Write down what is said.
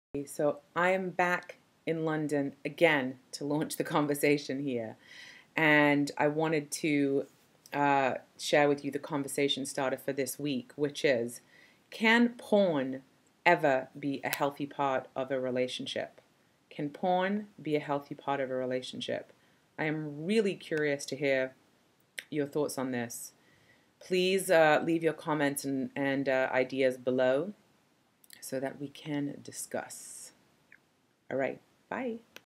So I am back in London again to launch the conversation here, and I wanted to share with you the conversation starter for this week, which is, can porn ever be a healthy part of a relationship? Can porn be a healthy part of a relationship? I am really curious to hear your thoughts on this. Please leave your comments and ideas below so that we can discuss. All right, bye.